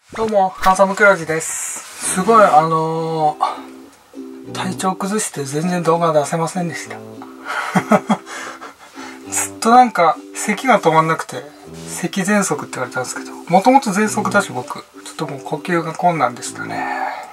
どうも、ハンサムクラジです。すごい、体調崩して全然動画出せませんでした。ずっとなんか、咳が止まんなくて、咳喘息って言われたんですけど、もともと喘息だし僕、ちょっともう呼吸が困難でしたね。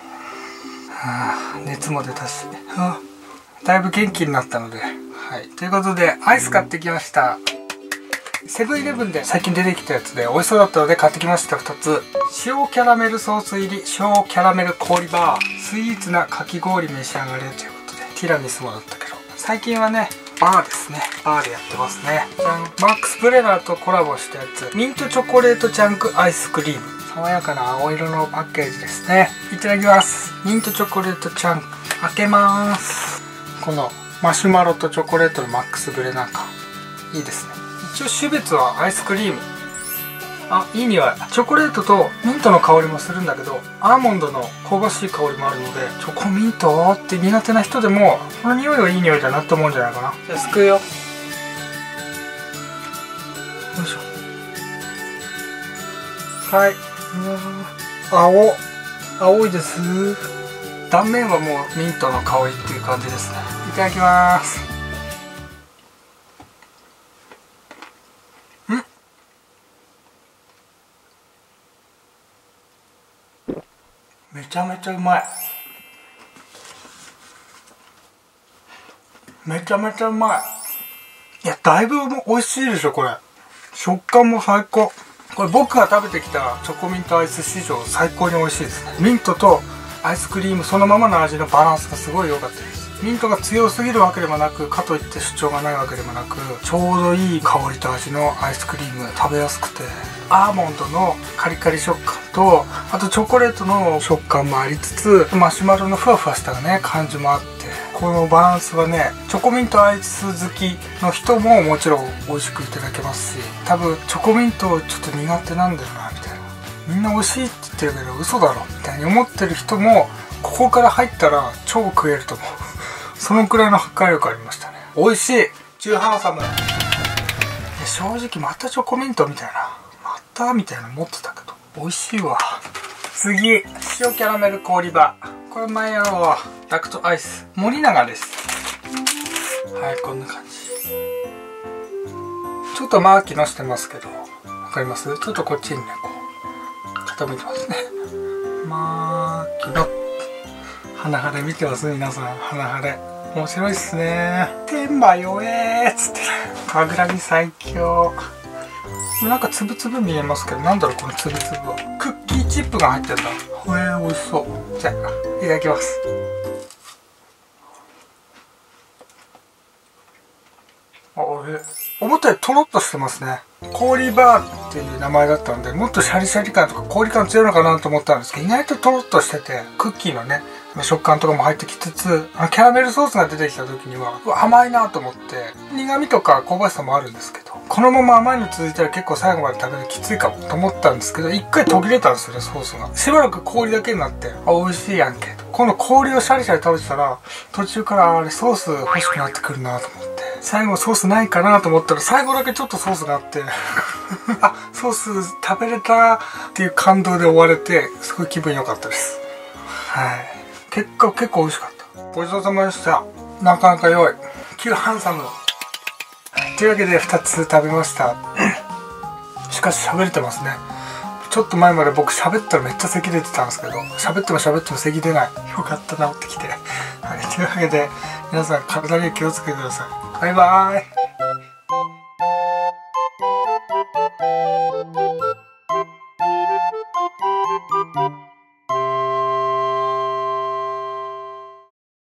熱も出たし、だいぶ元気になったので。はい。ということで、アイス買ってきました。セブンイレブンで最近出てきたやつで美味しそうだったので買ってきました。2つ。塩キャラメルソース入り塩キャラメル氷バー。スイーツなかき氷召し上がれということで、ティラミスもだったけど、最近はねバーですね。バーでやってますね。じゃん。マックスブレラーとコラボしたやつ、ミントチョコレートチャンクアイスクリーム。爽やかな青色のパッケージですね。いただきます。ミントチョコレートチャンク開けます。このマシュマロとチョコレートのマックスブレなんかいいですね。一応種別はアイスクリーム。いい匂い。チョコレートとミントの香りもするんだけど、アーモンドの香ばしい香りもあるので、チョコミントって苦手な人でもこの匂いはいい匂いだなって思うんじゃないかな。じゃあすくうよ。よいしょ。はい。青いです。断面はもうミントの香りっていう感じですね。いただきます。めちゃめちゃうまい。めちゃめちゃうまい。いや、だいぶ美味しいでしょこれ。食感も最高。これ僕が食べてきたチョコミントアイス史上最高に美味しいですね。ミントとアイスクリームそのままの味のバランスがすごい良かったです。ミントが強すぎるわけでもなく、かといって主張がないわけでもなく、ちょうどいい香りと味のアイスクリーム、食べやすくて、アーモンドのカリカリ食感と、あとチョコレートの食感もありつつ、マシュマロのふわふわしたね感じもあって、このバランスはね、チョコミントアイス好きの人ももちろん美味しくいただけますし、多分チョコミントちょっと苦手なんだよなみたいな、みんな美味しいって言ってるけど嘘だろみたいに思ってる人も、ここから入ったら超食えると思う。そのくらいの破壊力ありましたね。美味しい。中ハンサム。正直またチョコミントみたいな、またみたいな持ってたけど美味しいわ。次、塩キャラメル氷バー。これ前やろう。ダクトアイス森永です。はい、こんな感じ。ちょっとマーキーのしてますけど、わかります？ちょっとこっちにねこう傾いてますね。マーキーの花晴れ見てます？皆さん、花晴れ面白いっすね。天馬よっつって神楽木最強。なんかつぶつぶ見えますけど、なんだろうこのつぶつぶは。クッキーチップが入ってんだ。美味しそう。じゃあいただきます。思ったよりとろっとしてますね。氷バーっていう名前だったので、もっとシャリシャリ感とか氷感強いのかなと思ったんですけど、意外ととろっとしてて、クッキーのね食感とかも入ってきつつ、キャラメルソースが出てきた時には甘いなと思って、苦味とか香ばしさもあるんですけど、このまま甘いの続いたら結構最後まで食べるのきついかもと思ったんですけど、一回途切れたんですよね、ソースが。しばらく氷だけになって、美味しいやんけと。この氷をシャリシャリ食べてたら、途中からあれソース欲しくなってくるなと思って、最後ソースないかなと思ったら、最後だけちょっとソースがあってソース食べれたっていう感動で終われて、すごい気分良かったです。はい、結構美味しかった。ごちそうさまでした。なかなか良い。キューハンサム。というわけで2つ食べました。しかし喋れてますね。ちょっと前まで僕喋ったらめっちゃ咳出てたんですけど、喋っても咳出ない。よかった、治ってきて。はい、というわけで皆さん体に気をつけてください。バイバーイ。